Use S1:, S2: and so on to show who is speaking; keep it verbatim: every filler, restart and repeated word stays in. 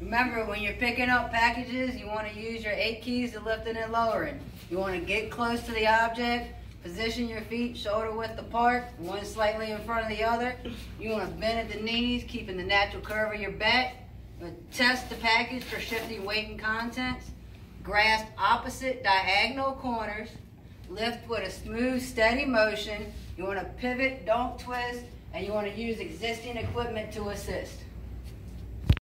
S1: Remember, when you're picking up packages, you want to use your eight keys to lifting and lowering. You want to get close to the object, position your feet shoulder width apart, one slightly in front of the other. You want to bend at the knees, keeping the natural curve of your back. You want to test the package for shifting weight and contents. Grasp opposite diagonal corners. Lift with a smooth, steady motion. You want to pivot, don't twist, and you want to use existing equipment to assist.